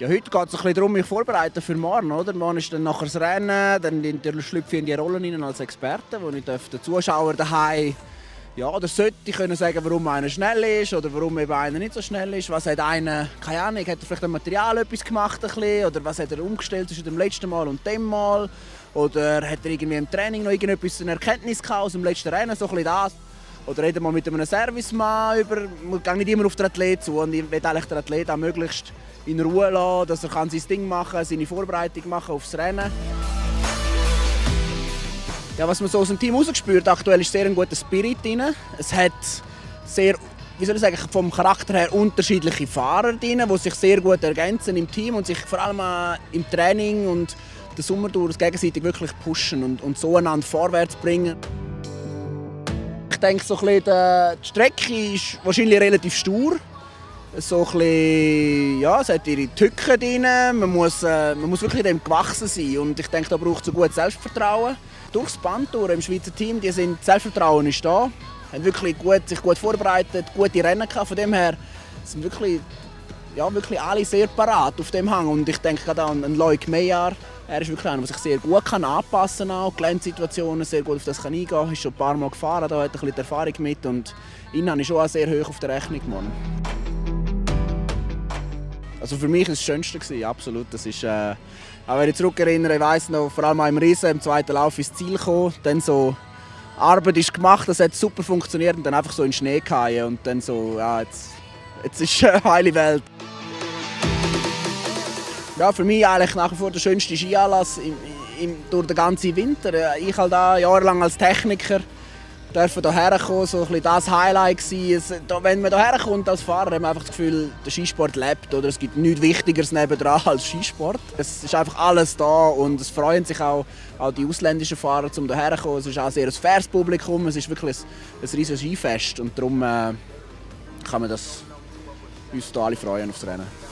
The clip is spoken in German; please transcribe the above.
Ja, heute geht es ein bisschen darum, mich vorbereiten für morgen. Oder? Morgen ist dann nachher das Rennen, dann schlüpfe ich in die Rolle rein als Experte, wo ich den Zuschauern daheim oder sollte ich können sagen, warum einer schnell ist oder warum eben einer nicht so schnell ist. Was hat einer, keine Ahnung, hat er vielleicht am Material etwas gemacht ein bisschen, oder was hat er umgestellt zwischen dem letzten Mal und dem Mal? Oder hat er irgendwie im Training noch irgendetwas eine Erkenntnis gehabt aus dem letzten Rennen, so ein bisschen das? Oder reden wir mit einem Servicemann über, man geht nicht immer auf den Athlet zu und ich will eigentlich den Athlet auch möglichst in Ruhe lassen, dass er sein Ding machen kann, seine Vorbereitung machen aufs Rennen. Ja, was man so aus dem Team rausgespürt, aktuell ist sehr ein guter Spirit drin. Es hat sehr, wie soll ich sagen, vom Charakter her unterschiedliche Fahrer drin, die sich sehr gut ergänzen im Team und sich vor allem im Training und den Sommer durch gegenseitig wirklich pushen und so einander vorwärts bringen. Ich denke, so ein bisschen, die Strecke ist wahrscheinlich relativ stur. So ein bisschen, ja, es hat ihre Tücken drin. Man muss wirklich dem gewachsen sein. Und ich denke, da braucht es so gutes Selbstvertrauen. Durchs Band durch im Schweizer Team, das Selbstvertrauen ist da. Haben wirklich sich gut vorbereitet, gute Rennen gehabt. Von dem her sind wirklich alle sehr parat auf dem Hang. Und ich denke gerade an Loic Meillard. Er ist wirklich einer, der sich sehr gut anpassen kann, auch Geländesituationen sehr gut auf das eingehen kann. Er ist schon ein paar Mal gefahren, da hat ein bisschen die Erfahrung mit. Und ihn habe ich schon auch sehr hoch auf der Rechnung gemacht. Also für mich war es das Schönste, absolut. Das ist, auch wenn ich zurückerinnere, ich weiss noch, vor allem im Riesen, im zweiten Lauf ins Ziel gekommen, dann so, Arbeit ist gemacht, das hat super funktioniert und dann einfach so in den Schnee gefallen und dann so, ja, jetzt ist eine heile Welt. Ja, für mich eigentlich nach wie vor der schönste Skianlass durch den ganzen Winter. Ich halt da jahrelang als Techniker dürfen hierher kommen, so ein bisschen das Highlight gewesen. Wenn man hierher kommt als Fahrer, hat man einfach das Gefühl, der Skisport lebt oder es gibt nichts Wichtigeres nebendran als Skisport. Es ist einfach alles da und es freuen sich auch die ausländischen Fahrer, um hierher zu kommen. Es ist auch sehr ein faires Publikum, es ist wirklich ein riesiges Skifest und darum kann man uns hier alle freuen aufs Rennen.